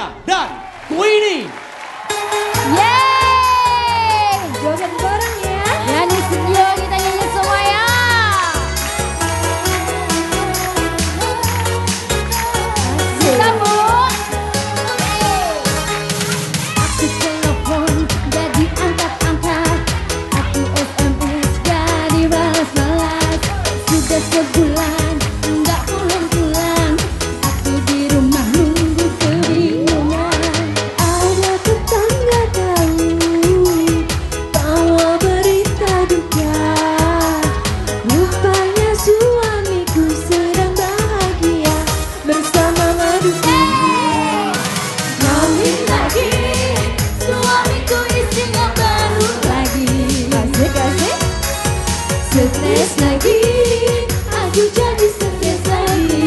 Ria dan Queenie. Yeay, joget bareng ya. Dan di studio kita nyanyi semua ya. Sambut. Aku telepon gak diangkat-angkat, aku SMS gak dibalas-balas. Sudah sebulan gak pulang-pulang, aku di rumah nunggu kebingungan. Ada tetangga tahu bawa berita duka, rupanya suamiku sedang bahagia bersama maduku. Kawin lagi, suamiku istrinya baru lagi. Kasih-kasih, stres lagi, aku jadi stres lagi.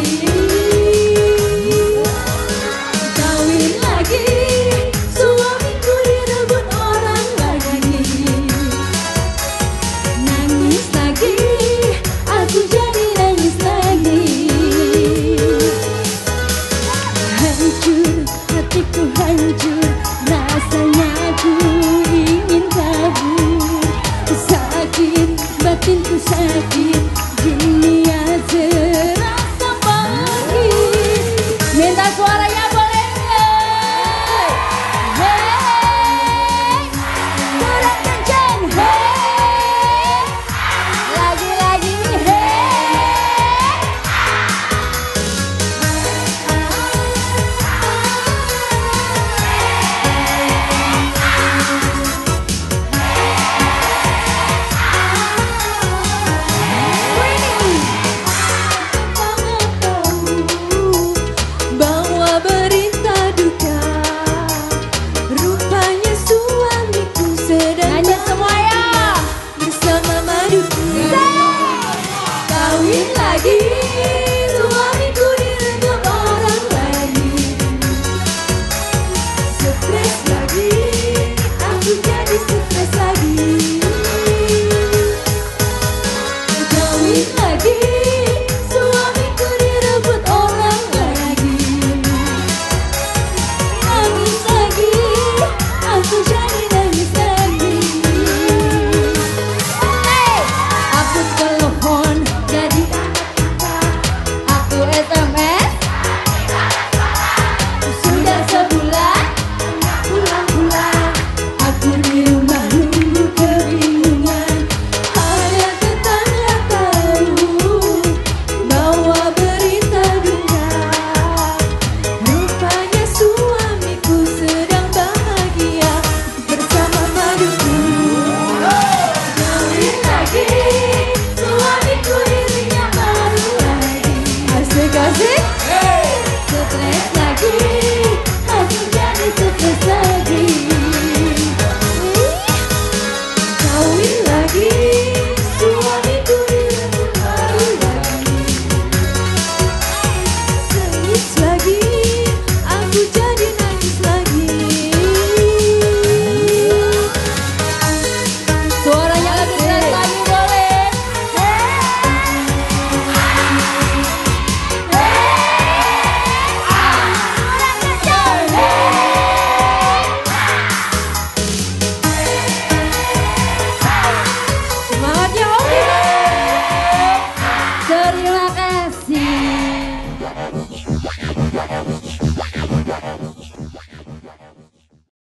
Kawin lagi, suamiku direbut orang lagi. Nangis lagi, aku jadi nangis lagi. Hancur, hatiku hancur, rasanya aku ingin kabur. Sakit, batinku sakit, dunia terasa pahit. Minta suaranya boleh nggak? Hey, kurang kencang. Hey, lagi-lagi. Bawa berita duka, rupanya suamiku sedang bahagia bersama maduku. Kawin lagi.